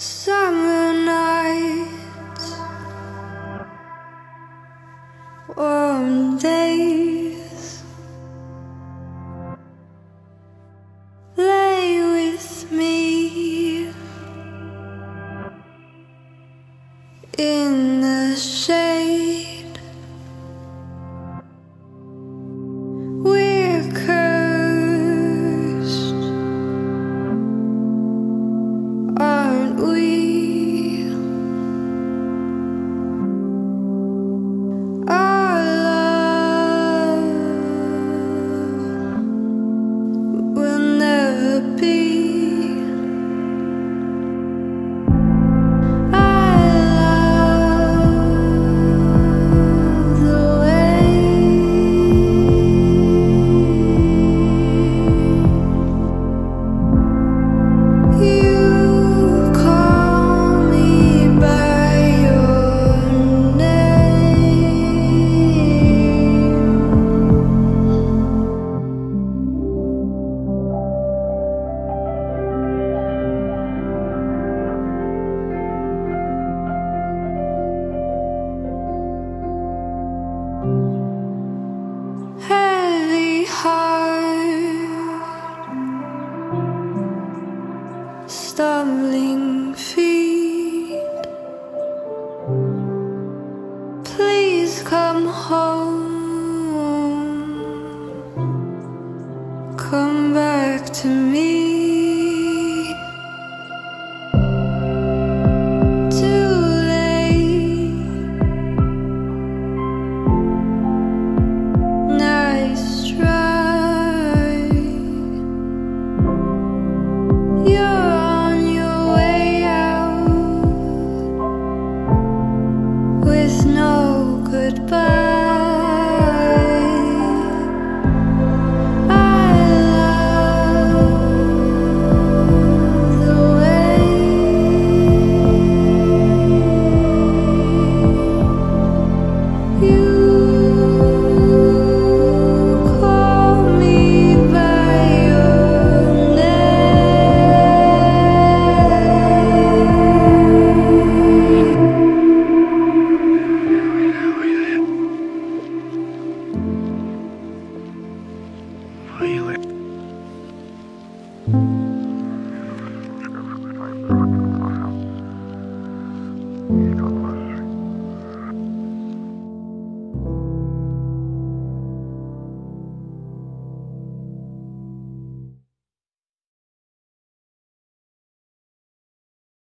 Summer nights, warm days, lay with me in the shade. We're cursed, aren't we? Our love will never be. I love the way you call me by your name. Heavy heart, stumbling feet. Please come home, come back to me.